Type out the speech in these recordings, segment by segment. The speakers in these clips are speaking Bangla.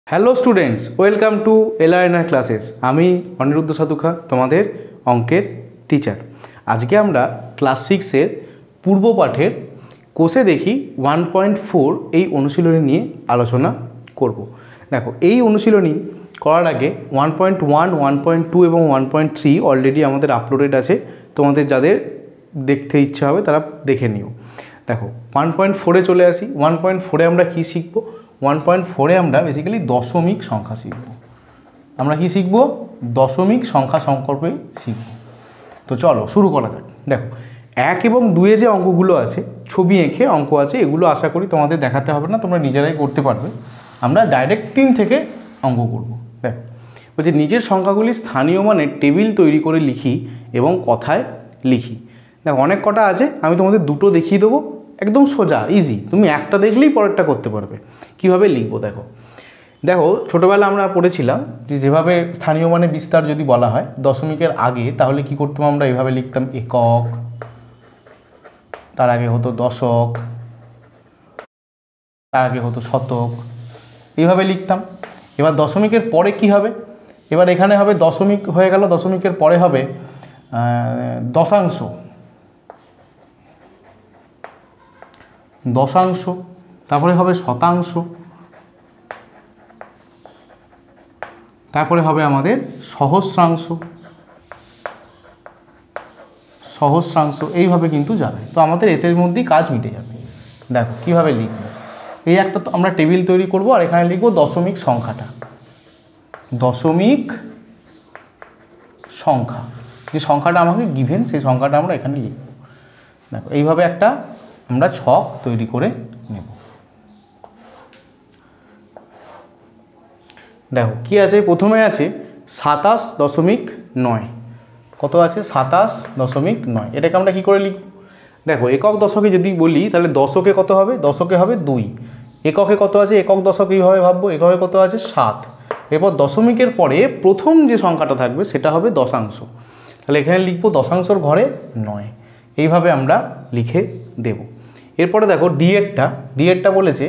Hello students, welcome to LRNR classes. আমি অনিরুদ্ধ সাধুখা, তোমাদের অঙ্কের টিচার। আজকে আমরা ক্লাস 6-এর পূর্ব পাঠের কোষে দেখি 1.4 এই অনুশীলনী নিয়ে আলোচনা করব। দেখো, এই অনুশীলনী করার আগে 1.1, 1.2 এবং 1.3 অলরেডি আমাদের আপলোডেড আছে। তোমাদের যাদের দেখতে ইচ্ছা হবে তারা দেখে নিও। দেখো, 1.4-এ চলে আসি। 1.4-এ আমরা কী শিখব? 1.4-এ আমরা বেসিক্যালি দশমিক সংখ্যা শিখব। আমরা কি শিখব? দশমিক সংখ্যা সম্পর্কে শিখব। তো চলো শুরু করা যাক। দেখো, 1 এবং 2-এ যে অঙ্কগুলো আছে, ছবি এঁকে অঙ্ক আছে, এগুলো আশা করি তোমাদের দেখাতে হবে না, তোমরা নিজেরাই করতে পারবে। আমরা ডাইরেক্ট 3 থেকে অঙ্ক করব। দেখো, বলছে নিজের সংখ্যাগুলি স্থানীয় মানে টেবিল তৈরি করে লিখি এবং কথায় লিখি। দেখো, অনেক কটা আছে, আমি তোমাদের দুটো দেখিয়ে দেবো, একদম সোজা ইজি। তুমি একটা দেখলেই পরেরটা করতে পারবে। কিভাবে লিখবো দেখো। দেখো, ছোটোবেলা আমরা পড়েছিলাম যে যেভাবে স্থানীয় মানে বিস্তার যদি বলা হয় দশমিকের আগে, তাহলে কি করতাম? আমরা এভাবে লিখতাম একক, তার আগে হতো দশক, তার আগে হতো শতক, এইভাবে লিখতাম। এবার দশমিকের পরে কি হবে? এবার এখানে হবে দশমিক হয়ে গেল, দশমিকের পরে হবে দশাংশ, দশাংশ, তারপরে হবে শতাংশ, তারপরে হবে আমাদের সহস্রাংশ, সহস্রাংশ, এইভাবে কিন্তু যাবে। তো আমাদের এদের মধ্যেই কাজ মিটে যাবে। দেখো কীভাবে লিখবো। এই একটা তো আমরা টেবিল তৈরি করব, আর এখানে লিখবো দশমিক সংখ্যাটা, দশমিক সংখ্যা, যে সংখ্যাটা আমাকে গিভেন সেই সংখ্যাটা আমরা এখানে লিখব। দেখো, এইভাবে একটা আমরা ছক তৈরি করে নেব। দেখো কি আছে, প্রথমে আছে 27.9। কত আছে? 27.9। এটাকে আমরা কি করে লিখব? দেখো, একক দশকে যদি বলি তাহলে দশকে কত হবে? দশকে হবে 2। এককে কত আছে? একক দশক এইভাবে ভাববো, এককে কত আছে? 7। এরপর দশমিকের পরে প্রথম যে সংখ্যাটা থাকবে সেটা হবে দশাংশ। তাহলে এখানে লিখবো দশাংশর ঘরে 9। এইভাবে আমরা লিখে দেব। এরপরে দেখো ডিএরটা বলেছে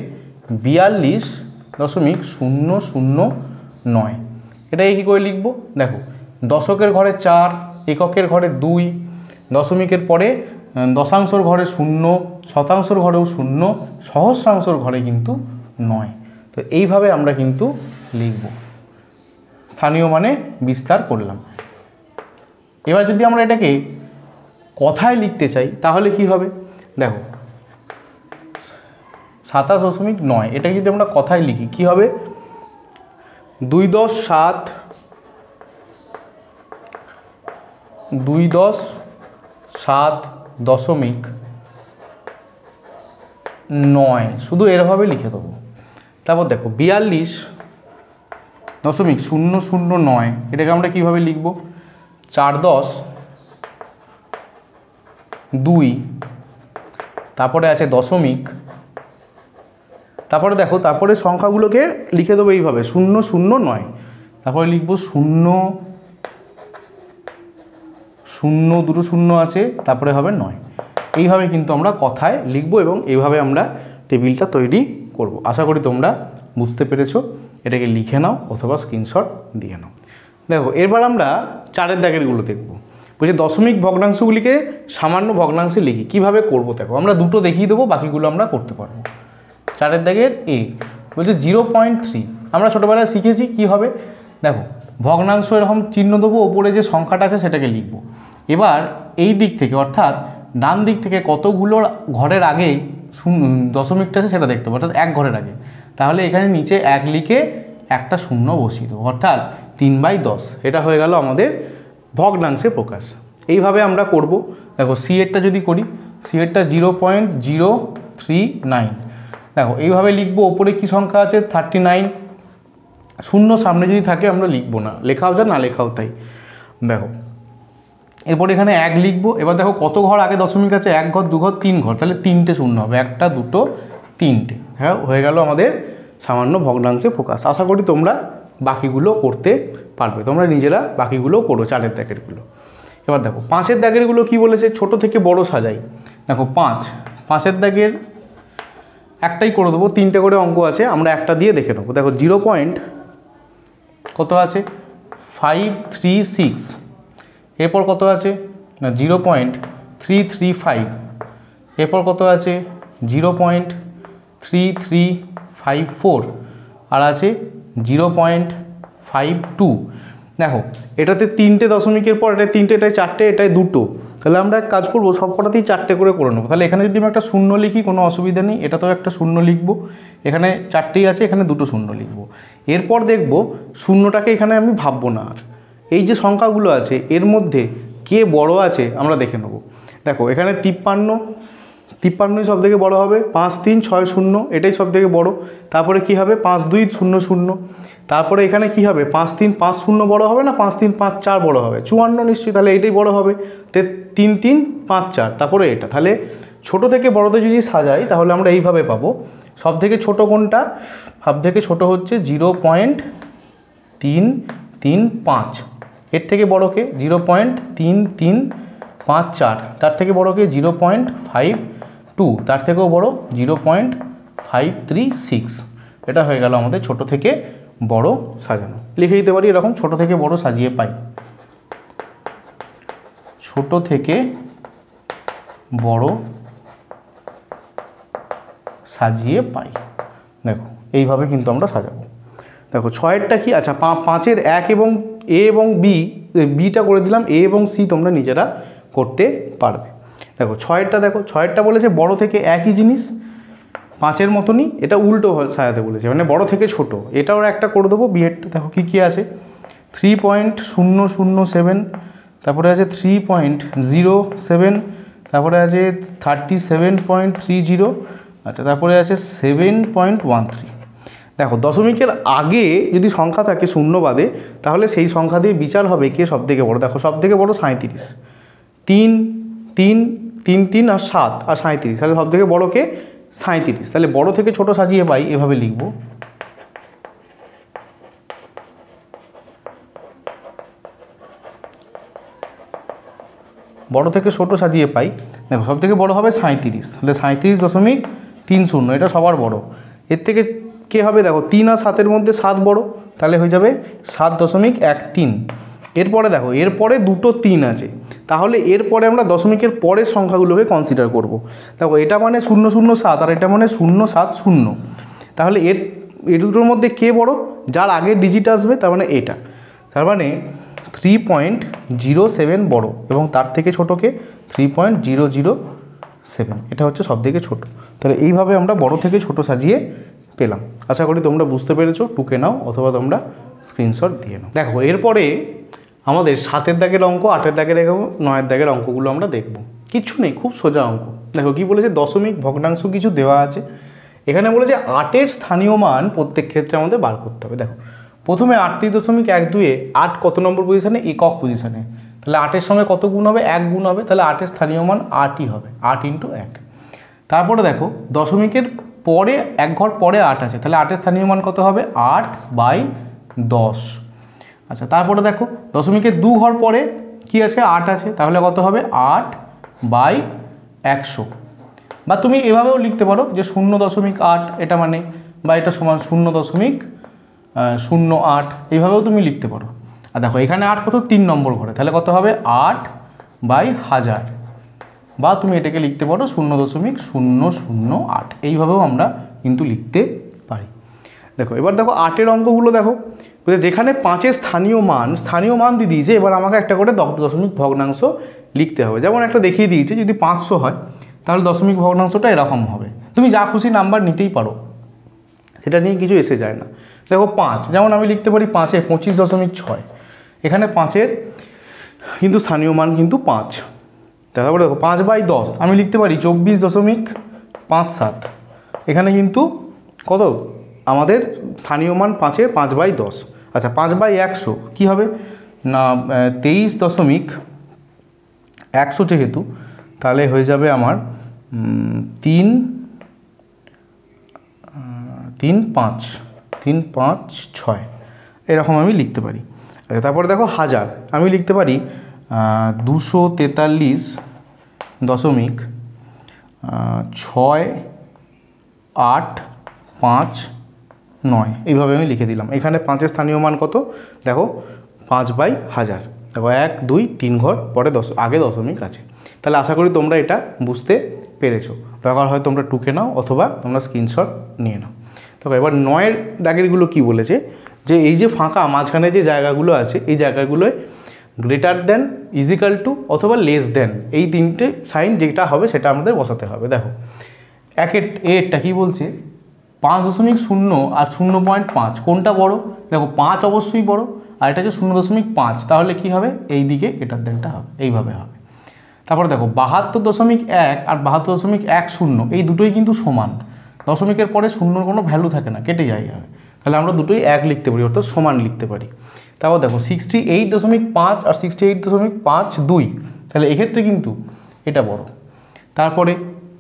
42.009। এটাকে কী করে লিখবো? দেখো, দশকের ঘরে 4, এককের ঘরে 2, দশমিকের পরে দশাংশর ঘরে 0, শতাংশর ঘরেও 0, সহস্রাংশর ঘরে কিন্তু 9। তো এইভাবে আমরা কিন্তু লিখব। স্থানীয় মানে বিস্তার করলাম। এবার যদি আমরা এটাকে কথায় লিখতে চাই তাহলে কি হবে? দেখো, 27.9 এটা যদি আমরা কথায় লিখি কি হবে? 2.7.9 শুধু এরভাবে লিখে দেবো। তারপর দেখো 42.009 এটাকে আমরা কীভাবে লিখব? 4.10.2, তারপরে আছে দশমিক, তারপরে দেখো, তারপরে সংখ্যাগুলোকে লিখে দেবো এইভাবে 009, তারপরে লিখবো 0, 0, দুটো 0 আছে, তারপরে হবে 9। এইভাবে কিন্তু আমরা কথায় লিখবো এবং এইভাবে আমরা টেবিলটা তৈরি করব। আশা করি তোমরা বুঝতে পেরেছো। এটাকে লিখে নাও অথবা স্ক্রিনশট দিয়ে নাও। দেখো, এরপর আমরা 4-এর দাগেরগুলো দেখবো। বলছি দশমিক ভগ্নাংশগুলিকে সামান্য ভগ্নাংশে লিখি। কিভাবে করব দেখো, আমরা দুটো দেখিয়ে দেবো, বাকিগুলো আমরা করতে পারবো। 4-এর দাগের এ বলছে 0.3। আমরা ছোটোবেলায় শিখেছি কি হবে। দেখো, ভগ্নাংশ এরকম চিহ্ন দেবো, ওপরে যে সংখ্যাটা আছে সেটাকে লিখব। এবার এই দিক থেকে অর্থাৎ ডান দিক থেকে কতগুলো ঘরের আগে দশমিকটা আছে সেটা দেখতে হবে, অর্থাৎ 1 ঘরের আগে। তাহলে এখানে নিচে 1 লিখে একটা 0 বসিয়ে দেবো, অর্থাৎ 3/10। এটা হয়ে গেল আমাদের ভগ্নাংশে প্রকাশ। এইভাবে আমরা করব। দেখো, সি এরটা যদি করি, সি এরটা 0.039। দেখো, এইভাবে লিখবো। ওপরে কি সংখ্যা আছে? 39। 0 সামনে যদি থাকে আমরা লিখবো না, লেখাও যা না লেখাও তাই। দেখো, এরপর এখানে 1 লিখবো। এবার দেখো কত ঘর আগে দশমিক আছে? 1 ঘর, 2 ঘর, 3 ঘর, তাহলে 3টে 0 হবে। 1টা, 2টো, 3টে। হ্যাঁ, হয়ে গেল আমাদের সামান্য ভগ্নাংশে প্রকাশ। আশা করি তোমরা বাকিগুলো করতে পারবে। তোমরা নিজেরা বাকিগুলো করো 4-এর দাগেরগুলো। এবার দেখো 5-এর দাগেরগুলো কি বলেছে? ছোট থেকে বড় সাজাই। দেখো 5-এর দাগের একটাই করে দেবো, 3টে করে অঙ্ক আছে, আমরা একটা দিয়ে দেখে নেবো। দেখো 0 পয়েন্ট কত আছে 536, এরপর কত আছে না 0.335, এরপর কত আছে 0.3354, আর আছে 0.52। দেখো এটাতে 3টে দশমিকের পর এটা 3টে, এটাই 4টে, এটাই 2টো। তাহলে আমরা এক কাজ করবো, সব কটাতেই 4টে করে নেবো। তাহলে এখানে যদি আমি একটা শূন্য লিখি কোনো অসুবিধা নেই, এটাতেও একটা শূন্য লিখবো, এখানে 4টেই আছে, এখানে 2টো শূন্য লিখবো। এরপর দেখবো শূন্যটাকে এখানে আমি ভাববো না আর, এই যে সংখ্যাগুলো আছে এর মধ্যে কে বড় আছে আমরা দেখে নেব। দেখো এখানে 53ই সব থেকে বড়ো হবে, 5360 এটাই সব থেকে বড়ো। তারপরে কি হবে 5200, তারপরে এখানে কি হবে 5350 বড়ো হবে না 5354 বড়ো হবে, 54 নিশ্চয়ই, তাহলে এটাই বড়ো হবে। 3354, তারপরে এটা। তাহলে ছোট থেকে বড়তে যদি সাজাই তাহলে আমরা এইভাবে পাবো, সব থেকে ছোট কোনটা, সব থেকে ছোট হচ্ছে 0.335, এর থেকে বড়কে 0.3354, তার থেকে বড়কে 0.52, তার থেকেও বড় 0.536। এটা হয়ে গেল আমাদের ছোট থেকে বড় সাজানো। লিখে দিতে পারি এরকম, ছোট থেকে বড় সাজিয়ে পাই, ছোট থেকে বড় সাজিয়ে পাই। দেখো এইভাবে কিন্তু আমরা সাজাবো। দেখো 6এরটা কি, আচ্ছা 5-এর 1 এবং এ এবং বিটা করে দিলাম, এ এবং সি তোমরা নিজেরা করতে পারবে। দেখো 6এরটা, দেখো 6এরটা বলেছে বড় থেকে একই জিনিস, 5-এর মতনই, এটা উল্টো সাজাতে বলেছে, মানে বড় থেকে ছোট। এটাও একটা করে দেবো। বিয়েরটা দেখো কী কী আছে, 3.007, তারপরে আছে 3.07, তারপরে আছে 37.30, আচ্ছা তারপরে আছে 7.13। দেখো দশমিকের আগে যদি সংখ্যা থাকে শূন্য বাদে, তাহলে সেই সংখ্যা দিয়ে বিচার হবে কে সব থেকে বড়। দেখো সব থেকে বড় 37, 3 3 3 3 আর 7 আর 37, তাহলে সব থেকে বড় কে 37। তাহলে বড় থেকে ছোট সাজিয়ে পাই, এভাবে লিখব। বড় থেকে ছোট সাজিয়ে পাই, দেখো সব থেকে বড় হবে 37, তাহলে 37.30, এটা সবার বড়। এর থেকে কে হবে, দেখো 3 আর 7-এর মধ্যে 7 বড়, তাহলে হয়ে যাবে 7.13। এরপরে দেখো এরপরে 2টো 3 আছে, তাহলে এরপরে আমরা দশমিকের পরের সংখ্যাগুলোকে কনসিডার করব। দেখো এটা মানে 007 আর এটা মানে 070, তাহলে এই দুটোর মধ্যে কে বড়, যার আগের ডিজিট আসবে, তার মানে এটা, তার মানে 3.07 বড়, এবং তার থেকে ছোটোকে 3.007, এটা হচ্ছে সব থেকে ছোটো। তাহলে এইভাবে আমরা বড় থেকে ছোট সাজিয়ে পেলাম। আশা করি তোমরা বুঝতে পেরেছো, টুকে নাও অথবা তোমরা স্ক্রিনশট দিয়ে নাও। দেখো এরপরে আমাদের 7-এর দাগের অঙ্ক, 8-এর দাগের অঙ্ক, 9-এর দাগের অঙ্কগুলো আমরা দেখব। কিচ্ছু নেই, খুব সোজা অঙ্ক। দেখো কি বলেছে, দশমিক ভগ্নাংশ কিছু দেওয়া আছে, এখানে বলেছে 8-এর স্থানীয় মান প্রত্যেক ক্ষেত্রে আমাদের বার করতে হবে। দেখো প্রথমে 38.12-এ 8 কত নম্বর পজিশানে, একক পজিশানে, তাহলে 8-এর সঙ্গে কত গুণ হবে, 1 গুণ হবে, তাহলে 8-এর স্থানীয় মান 8ই হবে, 8 × 1। তারপরে দেখো দশমিকের পরে এক ঘর পরে 8 আছে, তাহলে 8-এর স্থানীয় মান কত হবে, 8/10। আচ্ছা তারপরে দেখো দশমিকের 2 ঘর পরে কি আছে, 8 আছে, তাহলে কত হবে, 8/100। বা তুমি এভাবেও লিখতে পারো যে 0.8 এটা মানে, বা এটা সমান 0.08, এইভাবেও তুমি লিখতে পারো। আর দেখো এখানে 8 কত, 3 নম্বর ঘরে, তাহলে কত হবে, 8/1000। বা তুমি এটাকে লিখতে পারো 0.008, এইভাবেও আমরা কিন্তু লিখতে পারি। দেখো এবার দেখো 8-এর অঙ্কগুলো দেখো, যেখানে 5-এর স্থানীয় মান দিয়ে দিয়েছে, এবার আমাকে একটা করে দশমিক ভগ্নাংশ লিখতে হবে। যেমন একটা দেখিয়ে দিয়েছে, যদি 500 হয় তাহলে দশমিক ভগ্নাংশটা এরকম হবে। তুমি যা খুশি নাম্বার নিতেই পারো, সেটা নিয়ে কিছু এসে যায় না। দেখো 5, যেমন আমি লিখতে পারি 5-এ 25.6, এখানে 5-এর কিন্তু স্থানীয় মান কিন্তু 5। তারপরে দেখো 5/10 আমি লিখতে পারি 24.57, এখানে কিন্তু কত আমাদের স্থানীয় মান 5-এর 5/10। আচ্ছা 5/100 কী হবে না, 23.100 যেহেতু, তাহলে হয়ে যাবে আমার 356 এরকম আমি লিখতে পারি। আচ্ছা তারপরে দেখো 1000 আমি লিখতে পারি 243.6 8 5 9 এইভাবে আমি লিখে দিলাম। এখানে 5-এর স্থানীয় মান কত দেখো 5/1000। দেখো 1 2 3 ঘর পরে আগে দশমিক আছে। তাহলে আশা করি তোমরা এটা বুঝতে পেরেছো। দরকার হয় তোমরা টুকে নাও অথবা তোমরা স্ক্রিনশট নিয়ে নাও। দেখো এবার 9-এর দাগেরগুলো কি বলেছে, যে এই যে ফাঁকা মাঝখানে যে জায়গাগুলো আছে এই জায়গাগুলোয় গ্রেটার দেন, ইজিক্যাল টু অথবা লেস দেন, এই তিনটে সাইন যেটা হবে সেটা আমাদের বসাতে হবে। দেখো এরটা কি বলছে 5.0 আর 0.5 কোনটা বড়? দেখো 5 অবশ্যই বড়, আর এটা হচ্ছে 0.5, তাহলে কি হবে এই দিকে এটার দেনটা হবে, এইভাবে হবে। তারপরে দেখো 72.1 আর 72.10 এই দুটোই কিন্তু সমান, দশমিকের পরে শূন্যর কোনো ভ্যালু থাকে না, কেটে যায় যাবে, তাহলে আমরা দুটোই 1 লিখতে পারি, অর্থাৎ সমান লিখতে পারি। তারপর দেখো 68.5 আর 68.52, তাহলে এক্ষেত্রে কিন্তু এটা বড়। তারপরে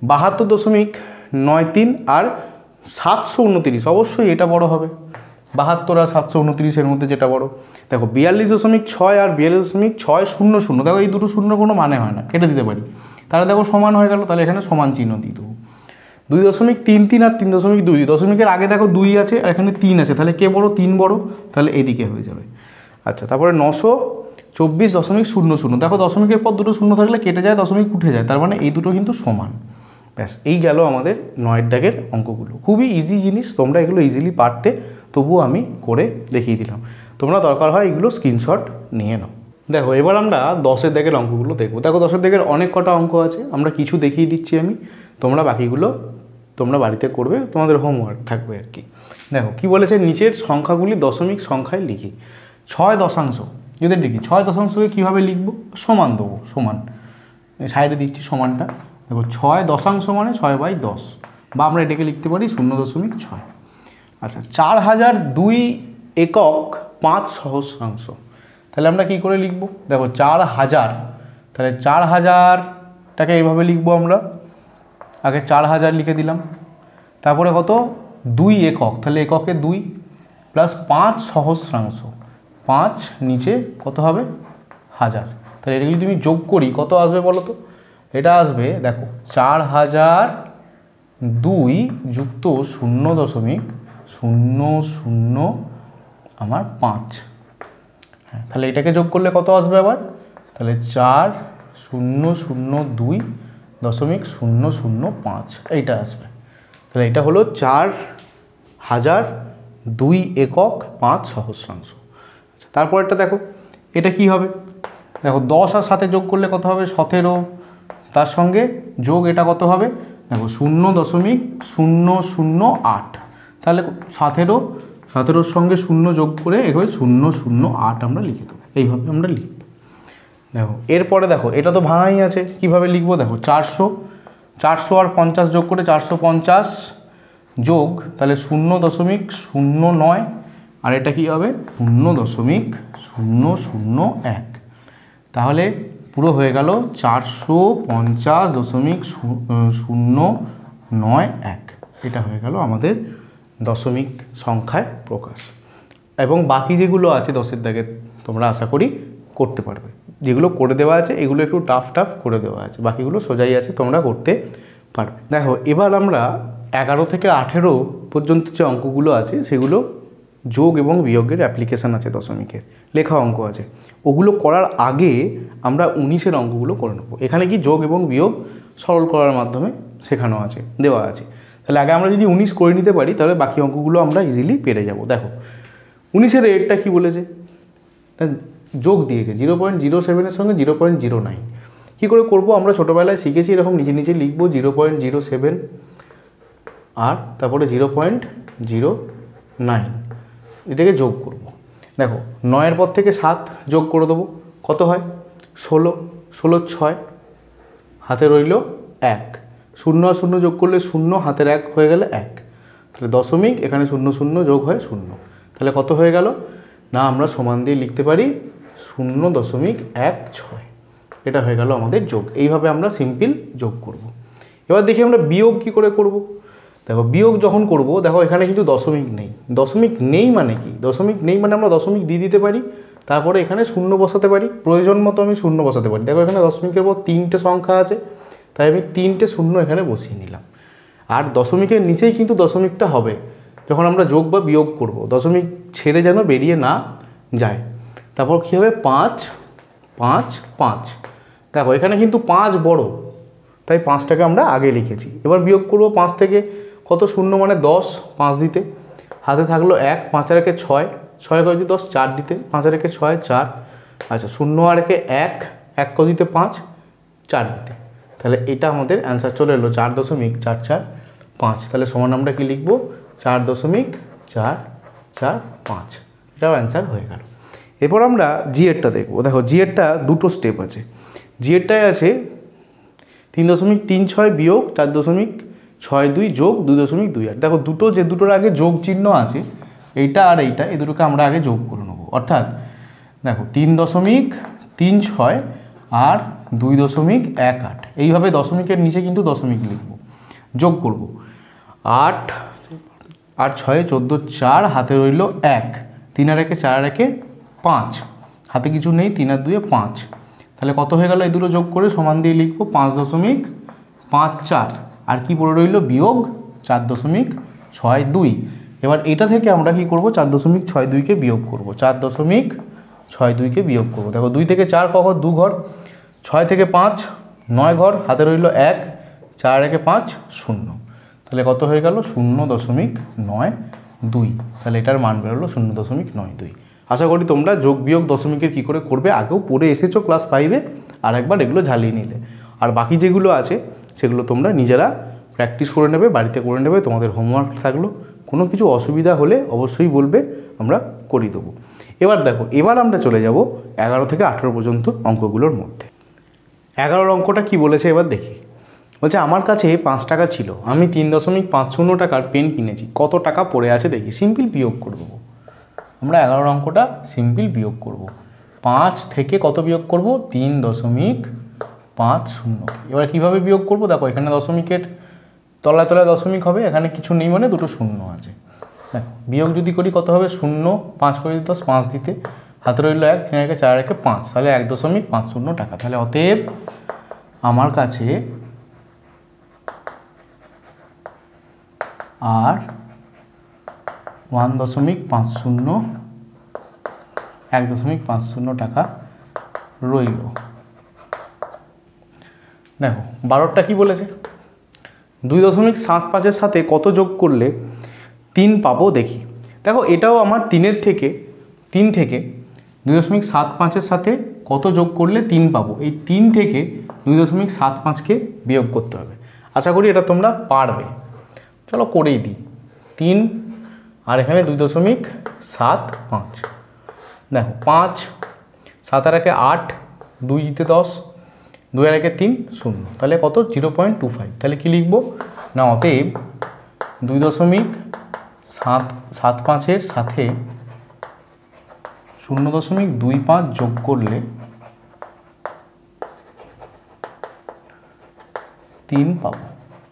72.93 আর 729, অবশ্যই এটা বড় হবে, 72 আর 729-এর মধ্যে যেটা বড়। দেখো 42.6 আর 42.600, দেখো এই দুটো শূন্য কোনো মানে হয় না, কেটে দিতে পারি, তাহলে দেখো সমান হয়ে গেল, তাহলে এখানে সমান চিহ্ন দিয়ে দেবো। 2.33 আর 3.2, দশমিকের আগে দেখো 2 আছে আর এখানে 3 আছে, তাহলে কে বড়? 3 বড়, তাহলে এইদিকে হয়ে যাবে। আচ্ছা, তারপরে 924.00, দেখো দশমিকের পর দুটো শূন্য থাকলে কেটে যায়, দশমিক উঠে যায়, তার মানে এই দুটো কিন্তু সমান। ব্যাস, এই গেল আমাদের 9-এর দাগের অঙ্কগুলো। খুবই ইজি জিনিস, তোমরা এগুলো ইজিলি পারতে, তবুও আমি করে দেখিয়ে দিলাম। তোমরা দরকার হয় এগুলো স্ক্রিনশট নিয়ে নাও। দেখো এবার আমরা 10-এর দাগের অঙ্কগুলো দেখবো। দেখো 10-এর দাগের অনেক কটা অঙ্ক আছে, আমরা কিছু দেখিয়ে দিচ্ছি আমি, তোমরা বাকিগুলো তোমরা বাড়িতে করবে, তোমাদের হোমওয়ার্ক থাকবে আর কি। দেখো কি বলেছে, নিচের সংখ্যাগুলি দশমিক সংখ্যায় লিখি। 6 দশাংশ যদি লিখি, 6 দশাংশকে কীভাবে লিখব? সমান দেবো, সমান সাইডে দিচ্ছি সমানটা। দেখো 6 দশাংশ মানে 6/10, বা আমরা এটাকে লিখতে পারি 0.6। আচ্ছা, 4002 একক 5 সহস্রাংশ, তাহলে আমরা কি করে লিখব? দেখো 4000, তাহলে 4000টাকে এইভাবে লিখবো আমরা, আগে 4000 লিখে দিলাম, তারপরে কত 2 একক, তাহলে এককে 2 প্লাস 5 সহস্রাংশ, 5 নিচে কত হবে 1000, তাহলে এটা যদি তুমি যোগ করি কত আসবে বলো তো? এটা আসবে দেখো 4002 যুক্ত 0.00 আমার 5, হ্যাঁ, তাহলে এটাকে যোগ করলে কত আসবে আবার? তাহলে 4002.005 এইটা আসবে। তাহলে এটা হলো 4002 একক 5 সহস্রাংশ। আচ্ছা, তারপরটা দেখো এটা কি হবে? দেখো 10 আর 7 যোগ করলে কত হবে? 17, তার সঙ্গে যোগ এটা কত হবে? দেখো 0.008, তাহলে 17-র সঙ্গে 0 যোগ করে এভাবে 008 আমরা লিখে দেবো, এইভাবে আমরা লিখব। দেখো এরপরে দেখো এটা তো ভাঙাই আছে, কিভাবে লিখবো? দেখো 400 আর 50 যোগ করে 450 যোগ, তাহলে 0.009, আর এটা কি হবে 0.001, তাহলে পুরো হয়ে গেল 450.091, এটা হয়ে গেল আমাদের দশমিক সংখ্যায় প্রকাশ। এবং বাকি যেগুলো আছে 10-এর দাগে তোমরা আশা করি করতে পারবে, যেগুলো করে দেওয়া আছে এগুলো একটু টাফ করে দেওয়া আছে, বাকিগুলো সোজাই আছে, তোমরা করতে পারবে। দেখো এবার আমরা 11 থেকে 18 পর্যন্ত যে অঙ্কগুলো আছে সেগুলো যোগ এবং বিয়োগের অ্যাপ্লিকেশান আছে, দশমিকের লেখা অঙ্ক আছে, ওগুলো করার আগে আমরা 19-এর অঙ্কগুলো করে নেবো। এখানে কি যোগ এবং বিয়োগ সরল করার মাধ্যমে শেখানো আছে, দেওয়া আছে, তাহলে আগে আমরা যদি 19 করে নিতে পারি তাহলে বাকি অঙ্কগুলো আমরা ইজিলি পেরে যাব। দেখো 19-এর রেটটা কী বলেছে? যোগ দিয়েছে 0.07-এর সঙ্গে 0.09, কী করে করবো? আমরা ছোটোবেলায় শিখেছি এরকম নিচে নিচে লিখবো 0.07 আর তারপরে 0.09, এটাকে যোগ করব। দেখো 9-এর পর থেকে 7 যোগ করে দেবো, কত হয়? 16, 16 6, হাতে রইল 1, 0 আর 0 যোগ করলে 0, হাতের 1 হয়ে গেলে 1, তাহলে দশমিক, এখানে 0 যোগ হয় 0, তাহলে কত হয়ে গেল না? আমরা সমান দিয়ে লিখতে পারি 0.16, এটা হয়ে গেল আমাদের যোগ। এইভাবে আমরা সিম্পল যোগ করব। এবার দেখি আমরা বিয়োগ কি করে করব। দেখো বিয়োগ যখন করব, দেখো এখানে কিন্তু দশমিক নেই। দশমিক নেই মানে কি? দশমিক নেই মানে আমরা দশমিক দিয়ে দিতে পারি, তারপরে এখানে 0 বসাতে পারি, প্রয়োজন মতো আমি 0 বসাতে পারি। দেখো এখানে দশমিকের পর 3টে সংখ্যা আছে, তাই আমি 3টে 0 এখানে বসিয়ে নিলাম। আর দশমিকের নিচেই কিন্তু দশমিকটা হবে যখন আমরা যোগ বা বিয়োগ করব, দশমিক ছেড়ে যেন বেরিয়ে না যায়। তারপর কী হবে 5 5 5। দেখো এখানে কিন্তু 5 বড়, তাই 5টাকে আমরা আগে লিখেছি। এবার বিয়োগ করব 5 থেকে, কত শূন্য মানে 10, 5 দিতে, হাতে থাকলো 1, 5 আর 1 6, 6 করে দিতে 10, 4 দিতে, 5 আর 1 6 4, আচ্ছা 0 আর 1 1, 1 করে দিতে 5, 4 দিতে। তাহলে এটা আমাদের অ্যান্সার চলে এলো 4.445। তাহলে সমান আমরা কি লিখব 4.445, এটাও অ্যান্সার হয়ে গেল। এরপর আমরা জিএরটা দেখব। দেখো জিএরটা দুটো স্টেপ আছে। জিএরটায় আছে 3.36 বিয়োগ 4.62 যোগ 2.28। দেখো দুটো, যে দুটোর আগে যোগ চিহ্ন আছে এইটা আর এইটা, এই দুটোকে আমরা আগে যোগ করে নেবো। অর্থাৎ দেখো 3.36 আর 2.18, এইভাবে দশমিকের নিচে কিন্তু দশমিক লিখব, যোগ করব। 8 আর 6 14, 4 হাতে রইল 1, 3 আর 1 4 আর 1 5, হাতে কিছু নেই, 3 আর 2 5। তাহলে কত হয়ে গেল? এই দুটো যোগ করে সমান দিয়ে লিখব 5.54, আর কি পড়ে রইল বিয়োগ 4.62। এবার এটা থেকে আমরা কি করব 4.62কে বিয়োগ করব, 4.62কে বিয়োগ করব। দেখো 2 থেকে 4 কখন 2 ঘর, 6 থেকে 5 9 ঘর, হাতে রইল 1, 4 1 5 0। তাহলে কত হয়ে গেল 0.92। তাহলে এটার মান বেরোলো 0.92। আশা করি তোমরা যোগ বিয়োগ দশমিকের কী করে করবে আগেও পড়ে এসেছো ক্লাস 5-এ, আর একবার এগুলো ঝালিয়ে নিলে। আর বাকি যেগুলো আছে সেগুলো তোমরা নিজেরা প্র্যাকটিস করে নেবে, বাড়িতে করে নেবে, তোমাদের হোমওয়ার্ক থাকলো। কোনো কিছু অসুবিধা হলে অবশ্যই বলবে, আমরা করিয়ে দেবো। এবার দেখো, এবার আমরা চলে যাব 11 থেকে 18 পর্যন্ত অঙ্কগুলোর মধ্যে। 11 অঙ্কটা কি বলেছে এবার দেখি। বলছে আমার কাছে 5 টাকা ছিল, আমি 3.50 টাকার পেন কিনেছি, কত টাকা পড়ে আছে দেখি। সিম্পল বিয়োগ করে দেবো আমরা। 11 অঙ্কটা সিম্পল বিয়োগ করব। 5 থেকে কত বিয়োগ করব 3.50। এবার কীভাবে বিয়োগ করব? দেখো এখানে দশমিকের তলায় তলায় দশমিক হবে, এখানে কিছু নেই মানে দুটো শূন্য আছে। দেখো বিয়োগ যদি করি কত হবে 0, 5 করে দিতে 5 দিতে, হাতে রইল 1, 3 1 4 1 5, তাহলে 1.50 টাকা। তাহলে অতএব আমার কাছে আর 1.50 টাকা রইল। দেখো 12টা কি বলেছে, 2.75-এর সাথে কত যোগ করলে 3 পাবো দেখি। দেখো এটাও আমার 3 থেকে 2.75-এর সাথে কত যোগ করলে 3 পাবো, এই 3 থেকে 2.75কে বিয়োগ করতে হবে। আশা করি এটা তোমরা পারবে। চলো করেই দিই। 3 আর এখানে 2.75। দেখো 5, 7 আর 1 8, 2 দিতে 10, 2 আর 1 3 0, তাহলে কত 0.25। তাহলে কি লিখবো না, অতএব 2.75-এর সাথে 0.25 যোগ করলে 3 পাবো।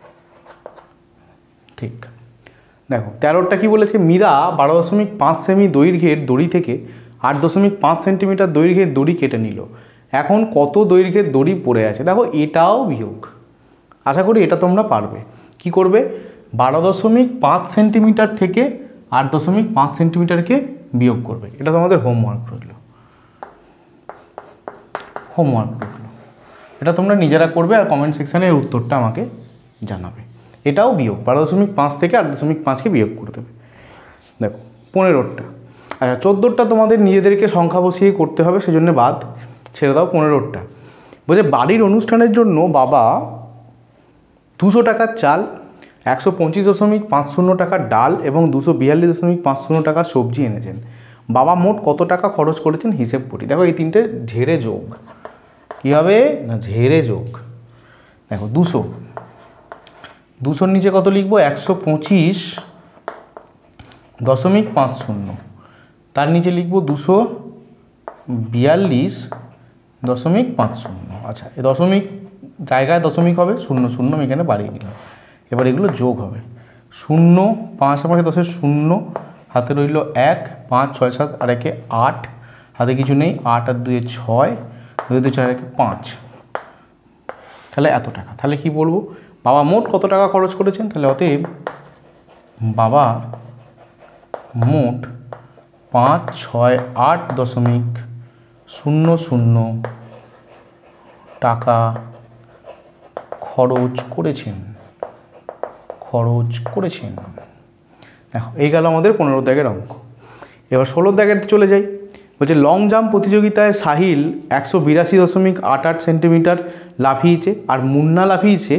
ঠিক। দেখো 13টা কি বলেছে, মীরা 12.5 সেমি দৈর্ঘ্যের দড়ি থেকে 8.5 সেন্টিমিটার দৈর্ঘ্যের দড়ি কেটে নিল, এখন কত দৈর্ঘ্যের দড়ি পড়ে আছে। দেখো এটাও বিয়োগ, আশা করি এটা তোমরা পারবে। কি করবে 12.5 সেন্টিমিটার থেকে 8.5 সেন্টিমিটারকে বিয়োগ করবে। এটা তোমাদের হোমওয়ার্ক রইল, এটা তোমরা নিজেরা করবে আর কমেন্ট সেকশানে এর উত্তরটা আমাকে জানাবে। এটাও বিয়োগ, 12.5 থেকে 8.5কে বিয়োগ করে দেবে। দেখো 15টা, আচ্ছা 14টা তোমাদের নিজেদেরকে সংখ্যা বসিয়ে করতে হবে, সেজন্য বাদ ছেড়ে দাও। 15টা বলছে বাড়ির অনুষ্ঠানের জন্য বাবা 200 টাকার চাল, 125.50 টাকার ডাল এবং 242.50 টাকার সবজি এনেছেন। বাবা মোট কত টাকা খরচ করেছেন হিসেব করি। দেখো এই তিনটে ঝেড়ে যোগ, কী হবে না ঝেড়ে যোগ। দেখো 200-200-র নিচে কত লিখবো 125.50, তার নিচে লিখবো 242.50। আচ্ছা এই দশমিক জায়গায় দশমিক হবে, 0 0 আমি এখানে বাড়িয়ে নিলাম। এবার এগুলো যোগ হবে, 0 5 আমাকে 10-এর 0, হাতে রইল 1, 5 6 7 আর 1 8, হাতে কিছু নেই, 8 আর 2 6, 2 2 4 1 5, তাহলে এত টাকা। তাহলে কি বলবো বাবা মোট কত টাকা খরচ করেছেন, তাহলে অতএব বাবা মোট 568.00 টাকা খরচ করেছেন। দেখো এই গেল আমাদের 15 দাগের অঙ্ক। এবার 16 দাগের চলে যাই। বলছে লং জাম্প প্রতিযোগিতায় সাহিল 182.88 সেন্টিমিটার লাফিয়েছে আর মুন্না লাফিয়েছে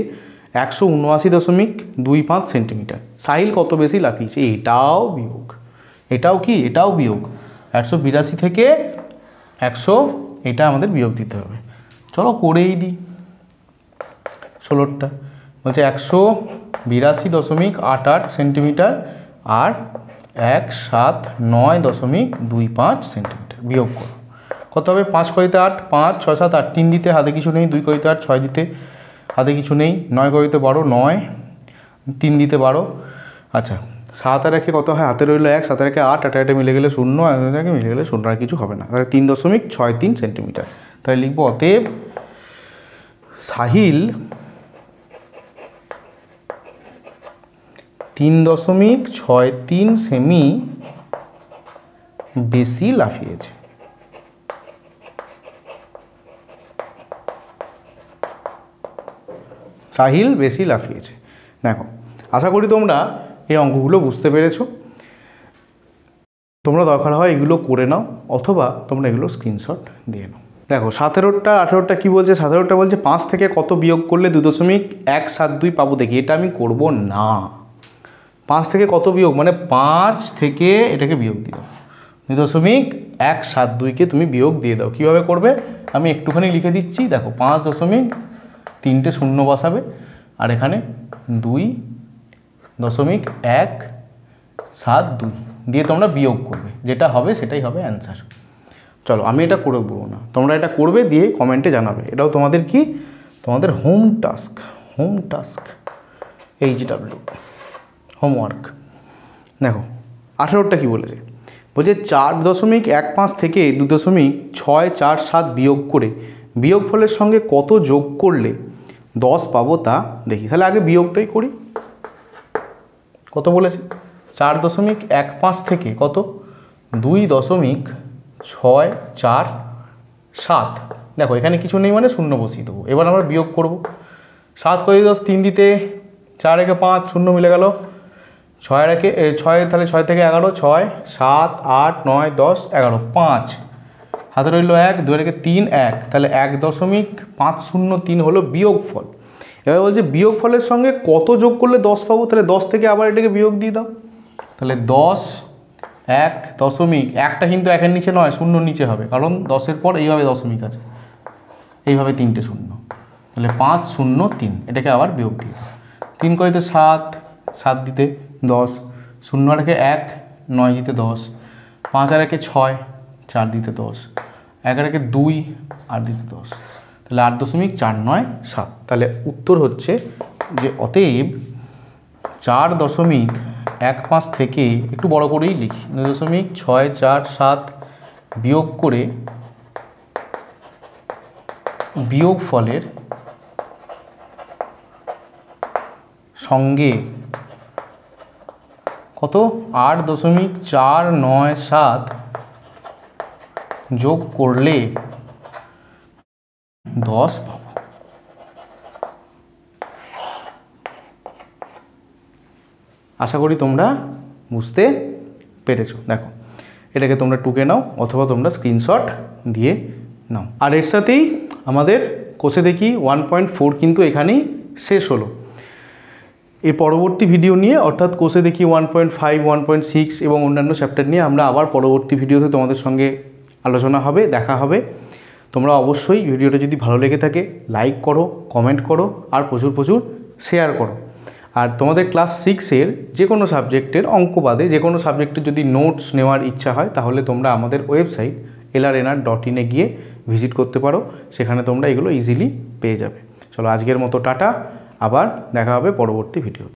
179.25 সেন্টিমিটার। সাহিল কত বেশি লাফিয়েছে? এটাও বিয়োগ, এটাও কি, এটাও বিয়োগ। 182 থেকে 100, এটা আমাদের বিয়োগ দিতে হবে। চলো করেই দিই। 16টা বলছে 182.88 সেন্টিমিটার আর 179.25 সেন্টিমিটার বিয়োগ করো। কত হবে? 5 করিতে 8, 5 6 7 8, 3 দিতে হাতে কিছু নেই, 2 করিতে 8, 6 দিতে হাতে কিছু নেই, 9 করিতে 12, 9, 3 দিতে 12। আচ্ছা 7 আর 1 কত হয়? হাতে রইল 1, 7 আর 1 8, 8 8 মিলে গেলে 0, 8 মিলে গেলে 0, আর কিছু হবে না। তাহলে 3.63 সেন্টিমিটার। তাহলে লিখবো অতএব সাহিল 3.63 সেমি বেশি লাফিয়েছে। সাহিল বেশি লাফিয়েছে। দেখো আশা করি তোমরা এই অঙ্কগুলো বুঝতে পেরেছো। তোমরা দরকার হয় এগুলো করে নাও, অথবা তোমরা এগুলো স্ক্রিনশট দিয়ে নাও। দেখো 17টা 18টা কী বলছে? 17টা বলছে 5 থেকে কত বিয়োগ করলে 2.172 পাবো। দেখি এটা আমি করব না। 5 থেকে কত বিয়োগ, মানে 5 থেকে এটাকে বিয়োগ দিয়ে দাও, 2.172কে তুমি বিয়োগ দিয়ে দাও। কীভাবে করবে আমি একটুখানি লিখে দিচ্ছি। দেখো 5.3টে শূন্য বসাবে আর এখানে 2.172 দিয়ে তোমরা বিয়োগ করবে, যেটা হবে সেটাই হবে অ্যান্সার। চলো আমি এটা করে বলবো না, তোমরা এটা করবে, দিয়ে কমেন্টে জানাবে। এটাও তোমাদের কি, তোমাদের হোম টাস্ক, HW হোমওয়ার্ক। দেখো 18টা কী বলেছে? বলছে 4.15 থেকে 2.647 বিয়োগ করে বিয়োগফলের সঙ্গে কত যোগ করলে 10 পাবো তা দেখি। তাহলে আগে বিয়োগটাই করি। কত বলেছে? 4.15 থেকে কত? 2.647। দেখো এখানে কিছু নেই মানে শূন্য বসিয়ে দেবো। এবার আমরা বিয়োগ করব। 7 করে 10, 3 দিতে 4 একে 5, শূন্য মিলে গেল। 6 একে 6, তাহলে 6 থেকে 11, 6 7 8 9 10 11, 5 হাতে রইল 1, 2 একে 3 1, তাহলে 1.503 হলো বিয়োগফল। এবার বলছে বিয়োগফলের সঙ্গে কত যোগ করলে 10 পাবো। তাহলে 10 থেকে আবার এটাকে বিয়োগ দিয়ে দাও। তাহলে 10 1.1টা কিন্তু 1-এর নিচে নয়, শূন্যর নিচে হবে, কারণ 10-এর পর এইভাবে দশমিক আছে, এইভাবে 3টে শূন্য। তাহলে 503, এটাকে আবার বিয়োগ দিয়ে দাও। 3 করিতে 7, 7 দিতে 10, 0 আর 1, 9 দিতে 10, 5 আর 6, 4 দিতে 10, 1 আর 2 আর দিতে 10, তাহলে 8.497। তাহলে উত্তর হচ্ছে যে অতএব 4.15 থেকে একটু বড় করেই লিখি, 2.647 বিয়োগ করে বিয়োগফলের সঙ্গে কত 8.497 যোগ করলে 10 পাবো। আশা করি তোমরা বুঝতে পেরেছো। দেখো এটাকে তোমরা টুকে নাও অথবা তোমরা স্ক্রিনশট দিয়ে নাও। আর এর সাথেই আমাদের কোষে দেখি 1.4 কিন্তু এখানেই শেষ হলো। এই পরবর্তী ভিডিও নিয়ে, অর্থাৎ কোষে দেখি 1.5, 1.6 এবং অন্যান্য চ্যাপ্টার নিয়ে আমরা আবার পরবর্তী ভিডিওতে তোমাদের সঙ্গে আলোচনা হবে, দেখা হবে। তোমরা অবশ্যই ভিডিওটা যদি ভালো লেগে থাকে লাইক করো, কমেন্ট করো আর প্রচুর প্রচুর শেয়ার করো। আর তোমাদের ক্লাস 6-এর যে কোনো সাবজেক্টের অঙ্ক বাদে যে কোনো সাবজেক্টের যদি নোটস নেওয়ার ইচ্ছা হয় তাহলে তোমরা আমাদের ওয়েবসাইট lrnr.in এ গিয়ে ভিজিট করতে পারো, সেখানে তোমরা এগুলো ইজিলি পেয়ে যাবে। চলো আজকের মতো টাটা, আবার দেখা হবে পরবর্তী ভিডিও।